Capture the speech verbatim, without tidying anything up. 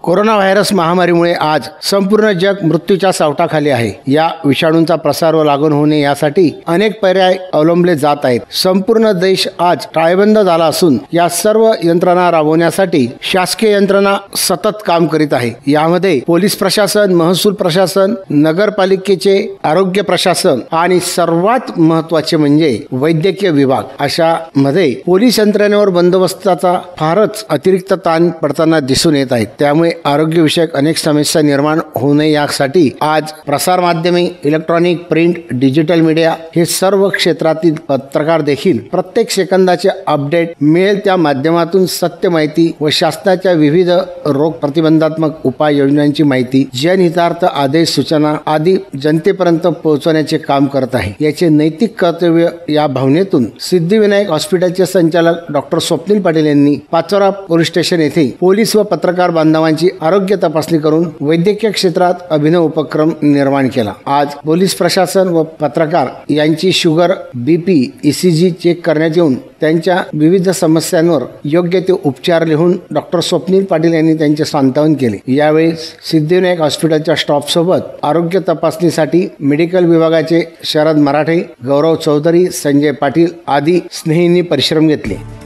Corona virus महामारीमुळे आज संपूर्ण जग मृत्यूच्या सावटाखाली आहे। या विषाणूंचा प्रसार व लागण होणे यासाठी अनेक पर्याय अवलंबले जात आहेत। संपूर्ण देश आज टाळेबंद झाला असून या सर्व यंत्रणा राबवण्यासाठी शासकीय यंत्रणा सतत काम करीत आहे। यामध्ये पोलीस प्रशासन, महसूल प्रशासन, नगरपालिकेचे आरोग्य प्रशासन आणि सर्वात महत्त्वाचे म्हणजे वैद्यकीय विभाग, अशा मध्ये पोलीस यंत्रणेवर बंदोबस्ताचा फारच अतिरिक्त ताण पडताना दिसून येत आहे। त्यामुळे आरोग्य विषयक अनेक समस्या निर्माण होऊ नये यासाठी आज प्रसार माध्यमे, इलेक्ट्रॉनिक, प्रिंट, डिजिटल मीडिया हे सर्व क्षेत्रातील पत्रकार देखील प्रत्येक सेकंदाचे अपडेट मिळेल त्या माध्यमातून सत्य माहिती व शासनाच्या विविध रोग प्रतिबंधात्मक उपाययोजनांची माहिती, जनहितार्थ आदेश, सूचना आदी जनतेपर्यंत पोहोचवण्याचे काम करत आहे। याचे नैतिक कर्तव्य या भावनेतून सिद्धिविनायक हॉस्पिटलचे संचालक डॉक्टर स्वप्नील पाटील यांनी पाचोरा पोलीस स्टेशन येथे पोलीस व पत्रकार बांधवांची आरोग्य तपासणी करून वैद्यकीय क्षेत्रात अभिनव उपक्रम निर्माण केला। आज पोलीस प्रशासन व पत्रकार यांची शुगर, बीपी, ईसीजी चेक करण्यात येऊन त्यांच्या विविध समस्यांवर योग्य ते उपचार लिहून डॉक्टर स्वप्नील पाटील यांनी त्यांचे सांत्वन केले। यावेळी सिद्धिविनायक हॉस्पिटलच्या स्टाफ सोबत आरोग्य तपासणीसाठी मेडिकल विभागाचे शरद मराठे, गौरव चौधरी, संजय पाटील आदी स्नेहींनी परिश्रम घेतले।